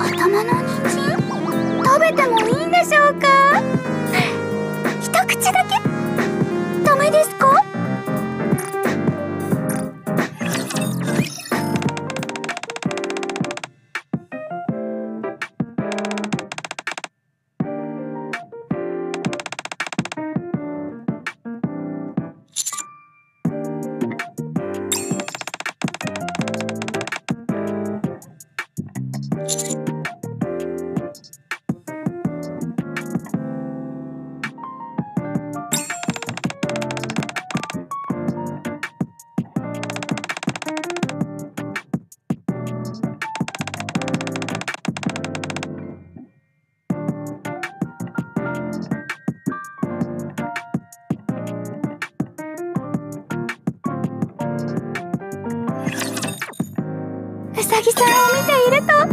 頭の人参食べてもいいんでしょうか？一口だけダメですか？うさぎさんを見ていると